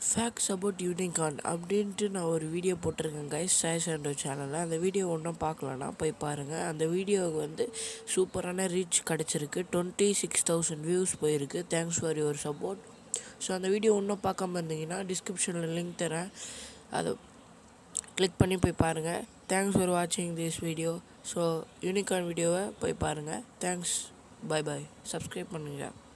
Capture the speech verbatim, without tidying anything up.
Facts about unicorn அப்படின்ட்டு நான் ஒரு வீடியோ போட்டிருக்கேன் கைஸ் சாய் சாண்டோ சேனலில். அந்த வீடியோ ஒன்றும் பார்க்கலன்னா போய் பாருங்கள். அந்த வீடியோவுக்கு வந்து சூப்பரான ரீச் கிடச்சிருக்கு. டுவெண்ட்டி சிக்ஸ் தௌசண்ட் வியூஸ் போயிருக்கு. Thanks for your support. So அந்த வீடியோ ஒன்றும் பார்க்காம இருந்தீங்கன்னா டிஸ்கிரிப்ஷனில் லிங்க் தரேன், அதை கிளிக் பண்ணி போய் பாருங்கள். தேங்க்ஸ் ஃபார் வாட்சிங் திஸ் வீடியோ. ஸோ யூனிகார்ன் வீடியோவை போய் பாருங்கள். Thanks, bye bye. சப்ஸ்கிரைப் பண்ணுங்கள்.